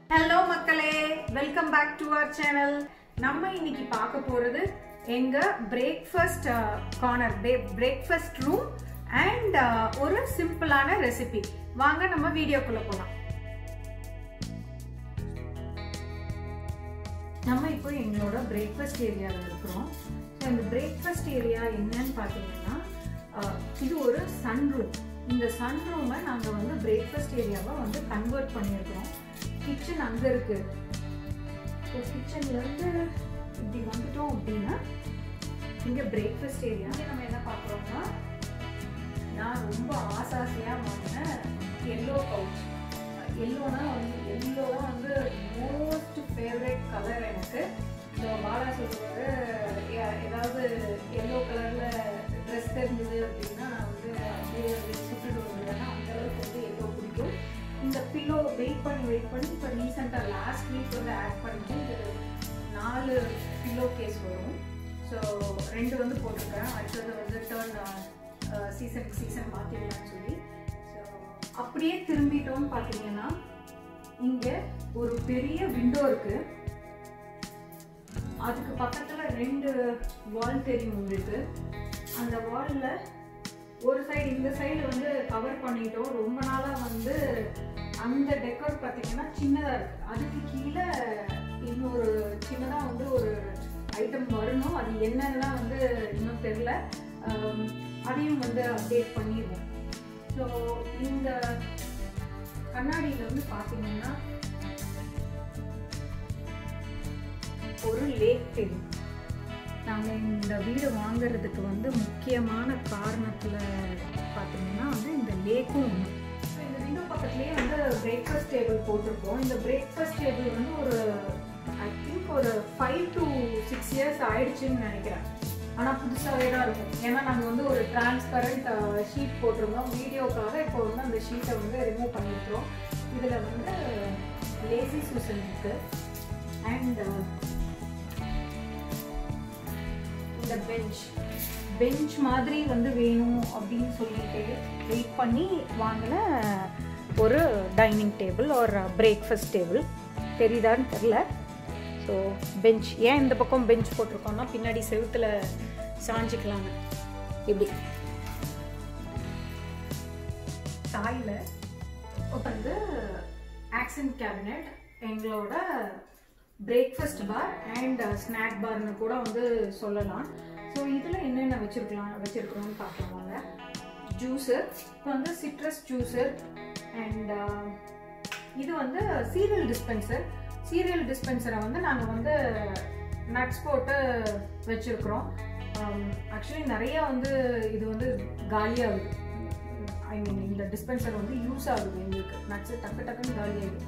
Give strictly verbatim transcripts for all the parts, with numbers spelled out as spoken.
Hello மக்களே, welcome back to our channel. நம்ம இன்னைக்கு பார்க்க போறது எங்க breakfast corner, breakfast room and ஒரு சிம்பிளான ரெசிபி. வாங்க நம்ம வீடியோக்குள்ள போலாம். நம்ம இப்போ எங்களோட breakfast ஏரியால இருக்கிறோம். சோ இந்த breakfast ஏரியா என்னன்னு பாத்தீங்கன்னா இது ஒரு சன் ரூம். இந்த சன் ரூமை நாங்க வந்து breakfast ஏரியாவை வந்து கன்வெர்ட் பண்ணியிருக்கிறோம். கிச்சன் அங்க இருக்கு. ஸோ கிச்சன்ல இருந்து இப்படி வந்துட்டோம் அப்படின்னா இங்க பிரேக்ஃபாஸ்ட் ஏரியா. நம்ம என்ன பார்க்குறோம்னா நான் ரொம்ப ஆசாசியா வாங்கின எல்லோ கவுச். எல்லோனா வந்து எல்லோ தான் வந்து மோஸ்ட் ஃபேவரட் கலர் எனக்கு. ஸோ பாலா சொல்லுவாரு ஏதாவது எல்லோ கலர்ல ட்ரெஸ் தெரிஞ்சது அப்படின்னா நான் வந்து அப்படியே சுட்டுட்டு வருவேன்னா அந்த அளவுக்கு வந்து எல்லோ பிடிக்கும். இந்த பில்லோ வெயிட் பண்ணி வெயிட் பண்ணி இப்போ ரீசெண்டாக லாஸ்ட் வீக் வந்து ஆட் பண்ணிட்டு இது நாலு பில்லோ கேஸ் வரும். ஸோ ரெண்டு வந்து போட்டிருக்கேன். அடுத்தது வந்து டர்ன் சீசனுக்கு சீசன் மாற்றிடலான்னு சொல்லி. ஸோ அப்படியே திரும்பிட்டோம்னு பார்த்தீங்கன்னா இங்கே ஒரு பெரிய விண்டோ இருக்கு. அதுக்கு பக்கத்தில் ரெண்டு வால் தெரியும் உங்களுக்கு. அந்த வாலில் ஒரு சைடு இந்த சைடு வந்து கவர் பண்ணிட்டோம். ரொம்ப நாளாக வந்து அந்த டெக்கோர் பார்த்தீங்கன்னா சின்னதாக இருக்குது. அதுக்கு கீழே இன்னொரு சின்னதாக வந்து ஒரு ஐட்டம் வரணும். அது என்னன்னா வந்து இன்னும் தெரில. அதையும் வந்து அப்டேட் பண்ணிடுவோம். ஸோ இந்த கண்ணாடியில் வந்து பார்த்தீங்கன்னா ஒரு லேக் தெரியும். நாங்கள் இந்த வீடு வாங்குறதுக்கு வந்து முக்கியமான காரணத்தில் பார்த்தீங்கன்னா வந்து இந்த லேக்கும் ஒன்று. ஸோ இந்த விண்டோ பக்கத்துலேயே வந்து பிரேக்ஃபாஸ்ட் டேபிள் போட்டிருக்கோம். இந்த பிரேக்ஃபாஸ்ட் டேபிள் வந்து ஒரு ஐ திங்க் ஒரு ஃபைவ் டு சிக்ஸ் இயர்ஸ் ஆயிடுச்சுன்னு நினைக்கிறேன். ஆனால் புதுசாகவே தான் இருக்கும். ஏன்னா நாங்கள் வந்து ஒரு டிரான்ஸ்பரண்ட் ஷீட் போட்டிருந்தோம் வீடியோக்காக. இப்போ வந்து அந்த ஷீட்டை வந்து ரிமூவ் பண்ணியிருக்கிறோம். இதில் வந்து லேசி சூசன் இருக்குது. அண்ட் இந்த பெஞ்ச் பெஞ்ச் மாதிரி வந்து வேணும் அப்படின்னு சொல்லிட்டு வெயிட் பண்ணி வாங்கின ஒரு டைனிங் டேபிள் ஒரு பிரேக்ஃபாஸ்ட் டேபிள். தெரியுதான்னு தெரில. ஸோ பெஞ்ச் ஏன் இந்த பக்கம் பெஞ்ச் போட்டிருக்கோம்னா பின்னாடி செவுத்துல சாஞ்சிக்கலாங்க. இப்படி சாயில் வந்து ஆக்சன்ட் கேபினெட் எங்களோட பிரேக்ஃபாஸ்ட் பார் அண்ட் ஸ்நாக் பார்னு கூட வந்து சொல்லலாம். ஸோ இதில் என்னென்ன வச்சுருக்கலாம் வச்சுருக்கிறோம்னு பார்க்கலாங்க. ஜூஸர், இப்போ வந்து சிட்ரஸ் ஜூஸர் அண்ட் இது வந்து சீரியல் டிஸ்பென்சர். சீரியல் டிஸ்பென்சரை வந்து நாங்கள் வந்து நட்ஸ் போட்டு வச்சுருக்குறோம். ஆக்சுவலி நிறையா வந்து இது வந்து காலியாகுது. ஐ மீன் இந்த டிஸ்பென்சர் வந்து யூஸ் ஆகுது எங்களுக்கு. நட்ஸு டக்கு டக்குன்னு காலியாகுது.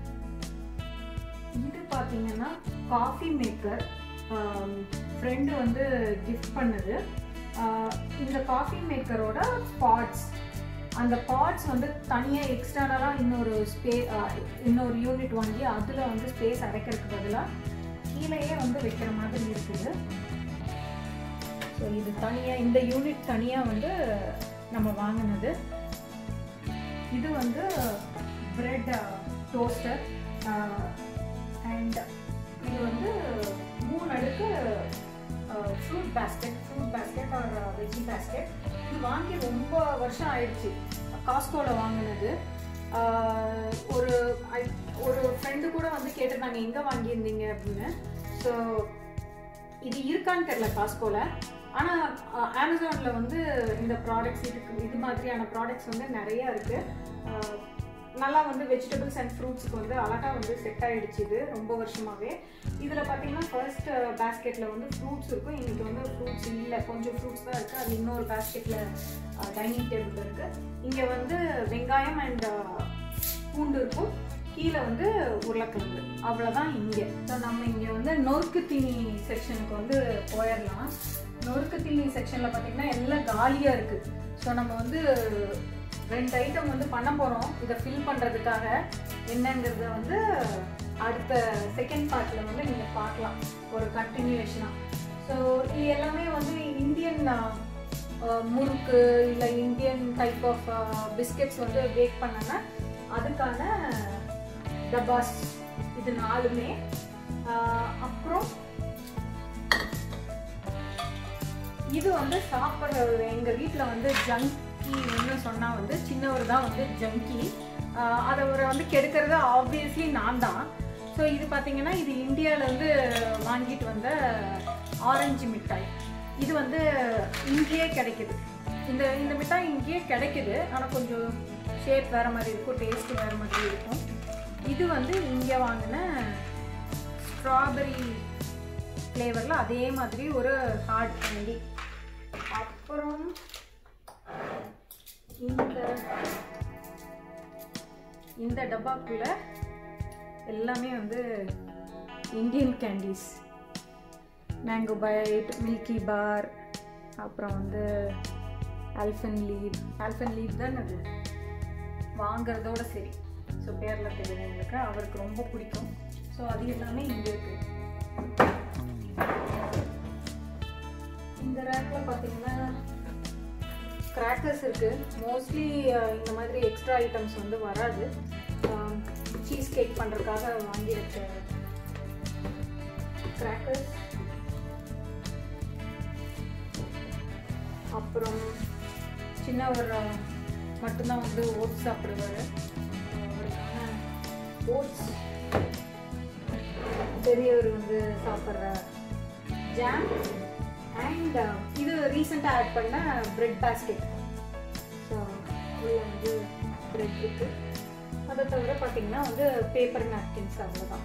இது பார்த்தீங்கன்னா காஃபி மேக்கர் ஃப்ரெண்டு வந்து கிஃப்ட் பண்ணது. இந்த காஃபி மேக்கரோட பாட்ஸ், அந்த பாட்ஸ் வந்து தனியாக எக்ஸ்டர்னலாக இன்னொரு ஸ்பே இன்னொரு யூனிட் வாங்கி அதில் வந்து ஸ்பேஸ் அடைக்கிறதுக்கு பதிலாக கீழேயே வந்து வைக்கிற மாதிரி இருக்குது. ஸோ இது தனியாக இந்த யூனிட் தனியாக வந்து நம்ம வாங்கினது. இது வந்து பிரெட் டோஸ்டர் அண்ட் இது வந்து மூணு அடுக்கு ஃப்ரூட் பேஸ்கெட் ஃப்ரூட் பேஸ்கெட் ஒரு வெஜ்ஜி பேஸ்கெட். இது வாங்கி ரொம்ப வருஷம் ஆயிடுச்சு. காஸ்கோவில் வாங்கினது. ஒரு ஒரு ஃப்ரெண்டு கூட வந்து கேட்டிருந்தாங்க எங்கே வாங்கியிருந்தீங்க அப்படின்னு. ஸோ இது இருக்கான்னு தெரியல காஸ்கோவில். ஆனால் அமேசானில் வந்து இந்த ப்ராடக்ட்ஸ் இதுக்கு இது மாதிரியான ப்ராடக்ட்ஸ் வந்து நிறையா இருக்குது. நல்லா வந்து வெஜிடபிள்ஸ் அண்ட் ஃப்ரூட்ஸ்க்கு வந்து அழகாக வந்து செட் ஆகிடுச்சு இது ரொம்ப வருஷமாகவே. இதில் பார்த்தீங்கன்னா ஃபர்ஸ்ட் பேஸ்கெட்டில் வந்து ஃப்ரூட்ஸ் இருக்கும். இன்றைக்கி வந்து ஃப்ரூட்ஸ் இல்லை, கொஞ்சம் ஃப்ரூட்ஸ் தான் இருக்குது. அது இன்னொரு பேஸ்கெட்டில் டைனிங் டேபிள் இருக்குது. இங்கே வந்து வெங்காயம் அண்ட் பூண்டு இருக்கும். கீழே வந்து உருளைக்கிழங்கு. அவ்வளோதான் இங்கே. ஸோ நம்ம இங்கே வந்து நொறுக்கு தீனி செக்ஷனுக்கு வந்து போயிடலாம். நொறுக்கு தீனி செக்ஷனில் பார்த்தீங்கன்னா எல்லாம் காலியாக இருக்குது. ஸோ நம்ம வந்து ரெண்டு ஐட்டம் வந்து பண்ண போகிறோம். இதை ஃபில் பண்ணுறதுக்காக என்னங்கிறத வந்து அடுத்த செகண்ட் பார்ட்டில் வந்து நீங்கள் பார்க்கலாம் ஒரு கண்டினியூவேஷனாக. ஸோ இது எல்லாமே வந்து இந்தியன் முறுக்கு இல்லை இந்தியன் டைப் ஆஃப் பிஸ்கெட்ஸ் வந்து பேக் பண்ணனா அதுக்கான டப்பாஸ் இது நாலுமே. அப்புறம் இது வந்து சாப்பிட்ற எங்கள் வீட்டில் வந்து ஜங்கி சொன்னால் வந்து சின்னவர் தான் வந்து ஜங்கி. அதை ஒரு வந்து கெடுக்கிறது ஆப்வியஸ்லி நான் தான். ஸோ இது பார்த்தீங்கன்னா இது இந்தியாவிலேருந்து வாங்கிட்டு வந்த ஆரஞ்சு மிட்டாய். இது வந்து இங்கேயே கிடைக்குது. இந்த இந்த மிட்டாய் இங்கேயே கிடைக்குது, ஆனால் கொஞ்சம் ஷேப் வேறு மாதிரி இருக்கும், டேஸ்ட்டு வேறு மாதிரி இருக்கும். இது வந்து இங்கே வாங்கின ஸ்ட்ராபெரி ஃப்ளேவரில் அதே மாதிரி ஒரு ஹார்ட் கேண்டி. அப்புறம் இந்த இந்த டப்பாக்குள்ள எல்லாமே வந்து Indian candies. Mango bite, milky bar, அப்புறம் வந்து ஆல்பென்லீப். ஆல்பென்லீப் தான் அது வாங்கிறதோட சரி. ஸோ பேரில் தெரியும் எங்களுக்கு, அவருக்கு ரொம்ப பிடிக்கும். ஸோ அது எல்லாமே இங்கே இருக்குது. இந்த ரேக்கில் பார்த்தீங்கன்னா கிராக்கர்ஸ் இருக்குது. மோஸ்ட்லி இந்த மாதிரி எக்ஸ்ட்ரா ஐட்டம்ஸ் வந்து வராது. சீஸ் கேக் பண்ணுறதுக்காக வாங்கி வச்ச கிராக்கர்ஸ். அப்புறம் சின்னவர் மட்டும்தான் வந்து ஓட்ஸ் சாப்பிடுவார். ஓட்ஸ். பெரியவர் வந்து சாப்பிட்ற ஜாம். அண்ட் இது ரீசெண்டாக ஆட் பண்ண பிரெட் பாஸ்கெட். ஸோ இதில் வந்து பிரெட் இருக்குது. அதை தவிர பார்த்தீங்கன்னா வந்து பேப்பர் நாப்கின்ஸ், அவ்வளோதான்.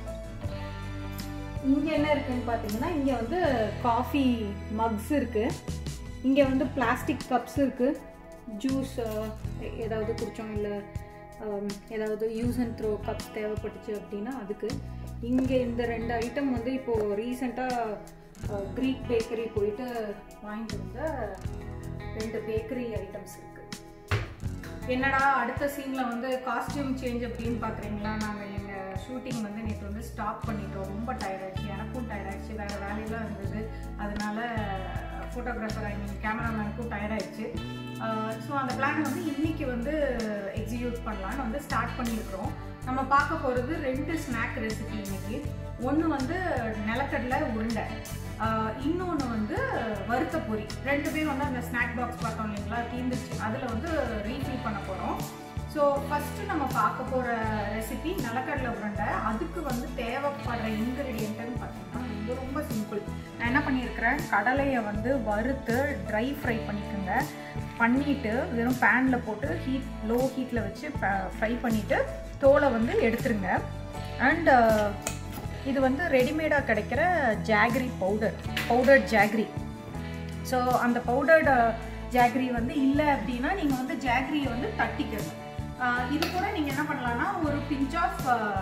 இங்கே என்ன இருக்குதுன்னு பார்த்தீங்கன்னா இங்கே வந்து காஃபி மக்ஸ் இருக்குது. இங்கே வந்து பிளாஸ்டிக் கப்ஸ் இருக்குது. ஜூஸ் ஏதாவது குடித்தோம் இல்லை ஏதாவது யூஸ் அண்ட் த்ரோ கப்ஸ் தேவைப்பட்டுச்சு அப்படின்னா அதுக்கு. இங்கே இந்த ரெண்டு ஐட்டம் வந்து இப்போது ரீசெண்டாக க்ரீக் பேக்கரி போயிட்டு வாங்கிட்டு வந்த ரெண்டு பேக்கரி ஐட்டம்ஸ் இருக்குது. என்னடா அடுத்த சீனில் வந்து காஸ்டியூம் சேஞ்ச் அப்படின்னு பார்க்குறீங்களா? நாங்கள் எங்கள் ஷூட்டிங் வந்து நேற்று வந்து ஸ்டாப் பண்ணிட்டோம். ரொம்ப டயர்டாகிடுச்சு, எனக்கும் டயர்டாகிடுச்சு, வேறு வேலையெல்லாம் இருந்தது. அதனால ஃபோட்டோகிராஃபர் ஐ மீன் கேமராமேனுக்கும் டயர்டாகிடுச்சு. ஸோ அந்த பிளானை வந்து இன்றைக்கி வந்து எக்ஸிக்யூட் பண்ணலான்னு வந்து ஸ்டார்ட் பண்ணியிருக்கிறோம். நம்ம பார்க்க போகிறது ரெண்டு ஸ்நாக் ரெசிபி இன்றைக்கி. ஒன்று வந்து நிலக்கடலை உருண்டை, இன்னொன்று வந்து வறுத்த பொரி. ரெண்டு பேரும் வந்து அந்த ஸ்நாக் பாக்ஸ் பார்த்தோம் இல்லைங்களா, தீந்துச்சு, அதில் வந்து ரீஃபில் பண்ண போகிறோம். ஸோ ஃபஸ்ட்டு நம்ம பார்க்க போகிற ரெசிபி நிலக்கடலை உருண்டை. அதுக்கு வந்து தேவைப்படுற இன்க்ரீடியன்ட்டுன்னு பார்த்தீங்கன்னா ரொம்ப ரொம்ப சிம்பிள். நான் என்ன பண்ணியிருக்கிறேன், கடலையை வந்து வறுத்து ட்ரை ஃப்ரை பண்ணிக்கோங்க. பண்ணிவிட்டு வெறும் பேனில் போட்டு ஹீட் லோ ஹீட்டில் வச்சு ஃப்ரை பண்ணிவிட்டு தோலை வந்து எடுத்துருங்க. அண்ட் இது வந்து ரெடிமேடாக கிடைக்கிற jaggery powder, powdered jaggery. So அந்த பவுடர்டு ஜாகரி வந்து இல்லை அப்படின்னா நீங்கள் வந்து ஜாகரியை வந்து தட்டிக்கணும். இது கூட நீங்கள் என்ன பண்ணலான்னா ஒரு பிஞ்ச் ஆஃப்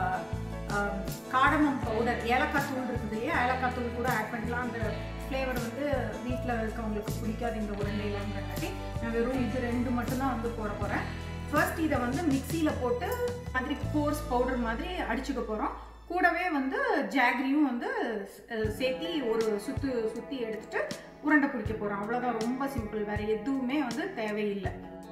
காடமம் பவுடர், ஏலக்காய் தூள் இருக்குது இல்லையா, ஏலக்காய் தூள் கூட ஆட் பண்ணிக்கலாம். அந்த ஃப்ளேவர் வந்து வீட்டில் இருக்கவங்களுக்கு பிடிக்காது இந்த உருண்டையிலங்கிறக்காட்டி நான் வெறும் இது ரெண்டு மட்டும்தான் வந்து போட போகிறேன். ஃபர்ஸ்ட் இதை வந்து மிக்சியில் போட்டு மாதிரி கோர்ஸ் பவுடர் மாதிரி அடிச்சுக்க போகிறோம். கூடவே வந்து ஜாகரியும் வந்து சேர்த்தி ஒரு சுற்று சுற்றி எடுத்துகிட்டு உருண்டை பிடிக்க போகிறோம். அவ்வளோதான், ரொம்ப சிம்பிள். வேறு எதுவுமே வந்து தேவையில்லை.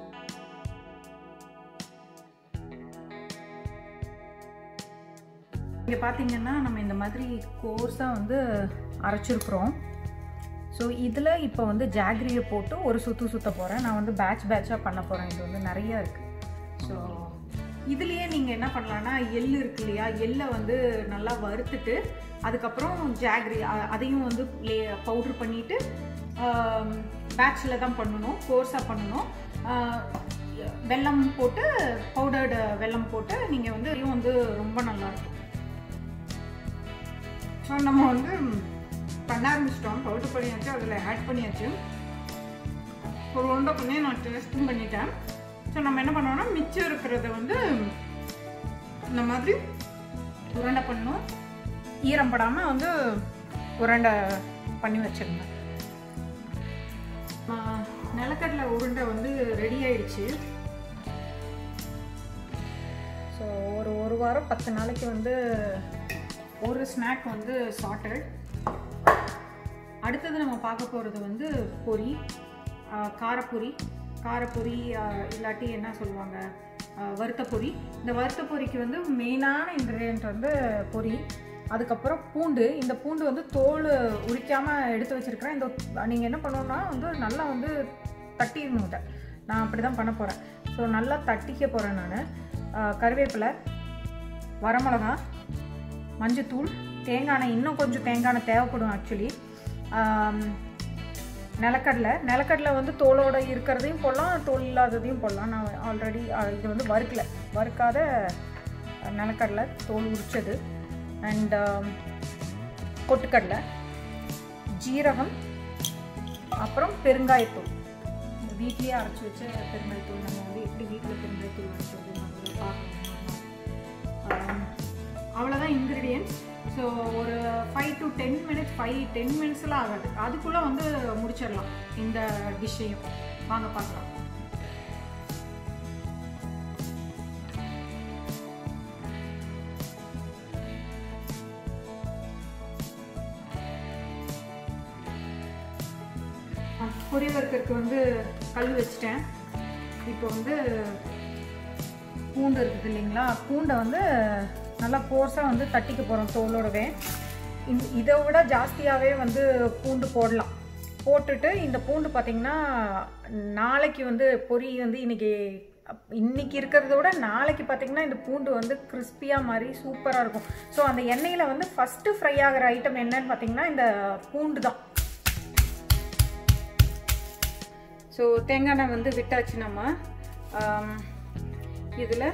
இங்கே பார்த்தீங்கன்னா நம்ம இந்த மாதிரி கோர்ஸாக வந்து அரைச்சிருக்கிறோம். ஸோ இதில் இப்போ வந்து ஜாகரியை போட்டு ஒரு சுற்று சுற்ற போகிறேன். நான் வந்து பேட்ச் பேட்சாக பண்ண போகிறேன். இது வந்து நிறையா இருக்குது. ஸோ இதுலேயே நீங்கள் என்ன பண்ணலான்னா எள் இருக்கு இல்லையா, எள்ளை வந்து நல்லா வறுத்துட்டு அதுக்கப்புறம் ஜாகரி அதையும் வந்து லே பவுட்ரு பண்ணிவிட்டு பேட்சில் தான் பண்ணணும், கோர்ஸாக பண்ணணும். வெல்லம் போட்டு பவுடர்டு வெல்லம் போட்டு நீங்கள் வந்து இதையும் வந்து ரொம்ப நல்லாயிருக்கும். ஸோ நம்ம வந்து பண்ண ஆரம்பிச்சிட்டோம். பவுடர் பண்ணியாச்சு, அதில் ஆட் பண்ணியாச்சு. ஒரு உருண்டை பண்ணி நான் டேஸ்ட்டும் பண்ணிட்டேன். ஸோ நம்ம என்ன பண்ணோம்னா மிச்சம் இருக்கிறத வந்து இந்த மாதிரி உருண்டை பண்ணணும். ஈரம் படாமல் வந்து உருண்டை பண்ணி வச்சிருந்தேன். நிலக்கடலை உருண்டை வந்து ரெடி ஆயிடுச்சு. ஸோ ஒரு ஒரு வாரம் பத்து நாளைக்கு வந்து ஒரு ஸ்நாக் வந்து சார்ட்டட். அடுத்தது நம்ம பார்க்க போகிறது வந்து பொரி, காரப்பொரி. காரப்பொரி இல்லாட்டி என்ன சொல்லுவாங்க, வறுத்த பொரி. இந்த வறுத்த பொரிக்கு வந்து மெயினான இன்க்ரீடியன்ட் வந்து பொரி, அதுக்கப்புறம் பூண்டு. இந்த பூண்டு வந்து தோல் உரிக்காமல் எடுத்து வச்சுருக்கிறேன். இந்த நீங்கள் என்ன பண்ணணுன்னா வந்து நல்லா வந்து தட்டிடணும். இதை நான் அப்படி தான் பண்ண போகிறேன். ஸோ நல்லா தட்டிக்க போகிறேன் நான். கருவேப்பிலை, வரமிளகா, மஞ்சத்தூள், தேங்காய் எண்ணெய், இன்னும் கொஞ்சம் தேங்காய் எண்ணெய் தேவைப்படும் ஆக்சுவலி. நிலக்கடலை நிலக்கடலை வந்து தோலோடு இருக்கிறதையும் போடலாம், தோல் இல்லாததையும் போடலாம். நான் ஆல்ரெடி இது வந்து வறுக்கலை, வறுக்காத நிலக்கடலை தோல் உரிச்சது. அண்ட் பொட்டுக்கடலை, ஜீரகம், அப்புறம் பெருங்காயத்தூள். வீட்லேயே அரைச்சி வச்ச பெருங்காயத்தூள். நம்ம வந்து எப்படி வீட்டில் பெருங்காயத்தூள் அரைச்சி வந்து நம்ம பார்க்கணும். அவ்வளோதான் இன்க்ரீடியன்ட்ஸ். ஸோ ஒரு five to ten minutes five ten மினிட்ஸ்லாம் ஆகாது, அதுக்குள்ளே வந்து முடிச்சிடலாம் இந்த டிஷ்ஷையும். வாங்க பார்க்கலாம். பொரி வறுக்கிறதுக்கு வந்து கல் வச்சுட்டேன். இப்போ வந்து பூண்டு இருக்குது இல்லைங்களா, பூண்டை வந்து நல்லா கோர்ஸாக வந்து தட்டிக்க போகிறோம் தோலோடவே. இந்த இதை விட ஜாஸ்தியாகவே வந்து பூண்டு போடலாம். போட்டுட்டு இந்த பூண்டு பார்த்திங்கன்னா நாளைக்கு வந்து பொரி வந்து இன்றைக்கி இன்றைக்கி இருக்கிறத விட நாளைக்கு பார்த்திங்கன்னா இந்த பூண்டு வந்து கிறிஸ்பியாக மாதிரி சூப்பராக இருக்கும். ஸோ அந்த எண்ணெயில் வந்து ஃபஸ்ட்டு ஃப்ரை ஆகிற ஐட்டம் என்னன்னு பார்த்திங்கன்னா இந்த பூண்டு தான். ஸோ தேங்காய் எண்ணெய் வந்து விட்டாச்சு. நம்ம இதில்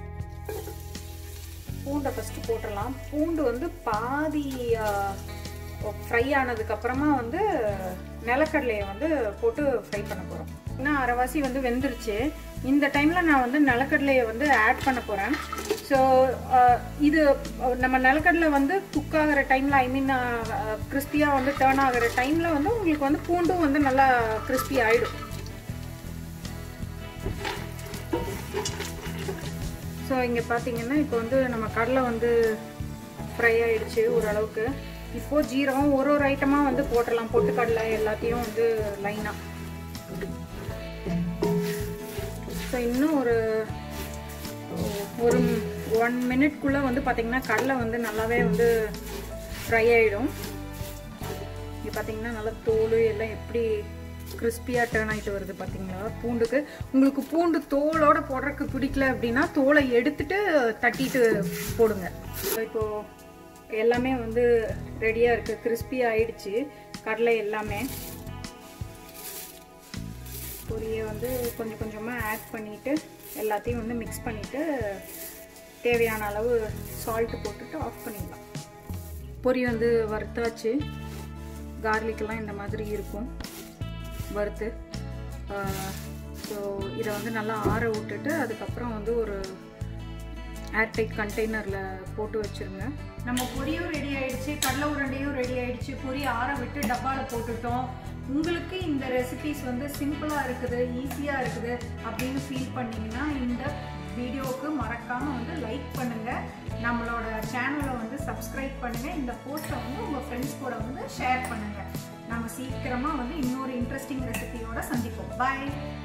பூண்டை ஃபஸ்ட்டு போட்டுடலாம். பூண்டு வந்து பாதி ஃப்ரை ஆனதுக்கப்புறமா வந்து நிலக்கடலையை வந்து போட்டு ஃப்ரை பண்ண போகிறோம். இன்னும் அரைவாசி வந்து வெந்துருச்சு. இந்த டைமில் நான் வந்து நிலக்கடலையை வந்து ஆட் பண்ண போகிறேன். ஸோ இது நம்ம நிலக்கடலை வந்து குக் ஆகிற டைமில், ஐ மீன் கிறிஸ்பியாக வந்து டேர்ன் ஆகிற டைமில் வந்து உங்களுக்கு வந்து பூண்டும் வந்து நல்லா கிறிஸ்பி ஆகிடும். ஸோ இங்கே பார்த்தீங்கன்னா இப்போ வந்து நம்ம கடலை வந்து ஃப்ரை ஆகிடுச்சு ஓரளவுக்கு. இப்போது ஜீரகம் ஒரு ஒரு ஐட்டமாக வந்து போட்டுடலாம். பொட்டுக்கடலை எல்லாத்தையும் வந்து லைனாக. ஸோ இன்னும் ஒரு ஒரு ஒன் மினிட்குள்ளே வந்து பார்த்திங்கன்னா கடலை வந்து நல்லாவே வந்து ஃப்ரை ஆகிடும். இங்கே பார்த்திங்கன்னா நல்லா தோல் எல்லாம் எப்படி கிறிஸ்பியாக டர்ன் ஆகிட்டு வருது பார்த்தீங்களா பூண்டுக்கு. உங்களுக்கு பூண்டு தோலோடு போடுறதுக்கு பிடிக்கல அப்படின்னா தோலை எடுத்துட்டு தட்டிட்டு போடுங்க. இப்போது எல்லாமே வந்து ரெடியாக இருக்குது, கிறிஸ்பியாக ஆயிடுச்சு கடலை எல்லாமே. பொரியை வந்து கொஞ்சம் கொஞ்சமாக ஆட் பண்ணிவிட்டு எல்லாத்தையும் வந்து மிக்ஸ் பண்ணிவிட்டு தேவையான அளவு சால்ட்டு போட்டுட்டு ஆஃப் பண்ணிடலாம். பொரி வந்து வறுத்தாச்சு. கார்லிக்கெல்லாம் இந்த மாதிரி இருக்கும் வறுத்து. ஸோ இதை வந்து நல்லா ஆற விட்டுட்டு அதுக்கப்புறம் வந்து ஒரு ஏர்டைட் கண்டெய்னரில் போட்டு வச்சுருங்க. நம்ம பொரியும் ரெடி ஆகிடுச்சு, கடலை உருண்டையும் ரெடி ஆகிடுச்சு. பொரி ஆற விட்டு டப்பாவில் போட்டுட்டோம். உங்களுக்கு இந்த ரெசிபிஸ் வந்து சிம்பிளாக இருக்குது, ஈஸியாக இருக்குது அப்படின்னு ஃபீல் பண்ணிங்கன்னா இந்த வீடியோவுக்கு மறக்காமல் வந்து லைக் பண்ணுங்கள், நம்மளோட சேனலை வந்து சப்ஸ்கிரைப் பண்ணுங்கள், இந்த போஸ்ட்டை வந்து உங்கள் ஃப்ரெண்ட்ஸ் கூட வந்து ஷேர் பண்ணுங்கள். நம்ம சீக்கிரமாக வந்து இன்னொரு இன்ட்ரெஸ்டிங் ரெசிபியோட சந்திப்போம். பாய்.